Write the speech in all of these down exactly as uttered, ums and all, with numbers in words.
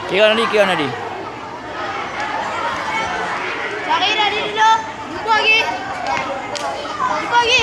Kira Nadi, kira Nadi. Cari Nadi dulu. Buku lagi. Buku lagi.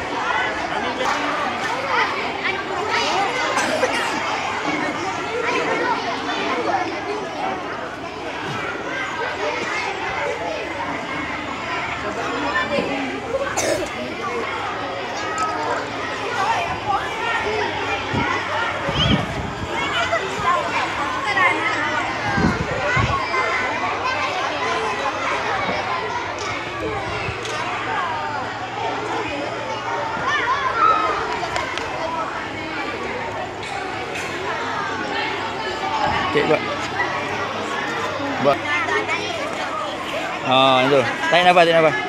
Cik buat. Buat. Ah, itu. Tarik nafas, tarik nafas.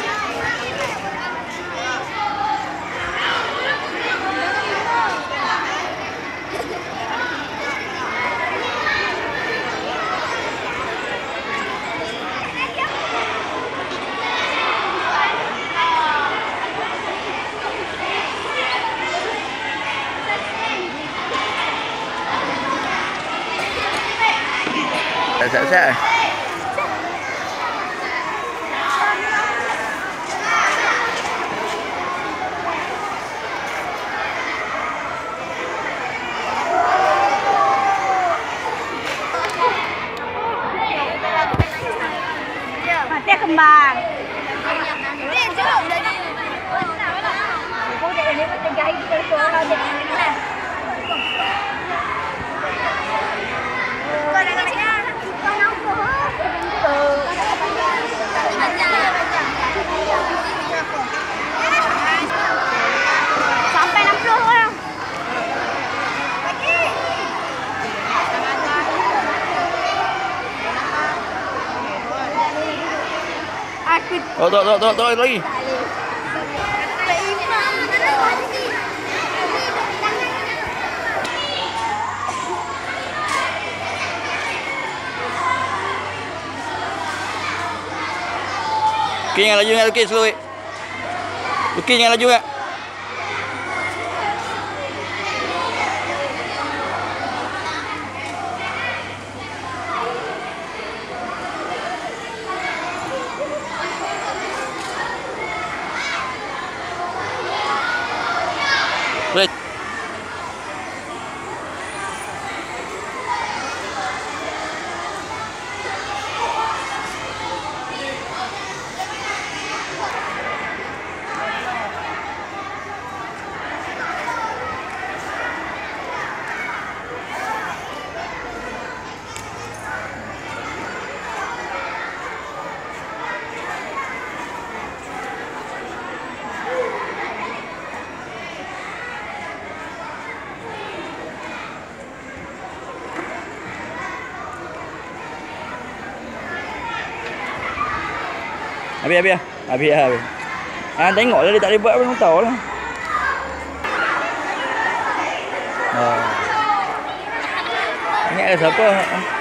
Sat-sat. Mati kembang. Ini jauh dari. Kau dah ini macam gaya kita orang dia. Kau dah macam sampai enam puluh orang. Aku Oh, tok tok tok tok lagi. Luki yang laju ingat Luki slow. Luki yang laju enggak? Boleh. Habis, habis, habis, habis. Ah, tengok lah dia tak boleh buat apa, tak tahu lah. Ah. Ingat ke siapa?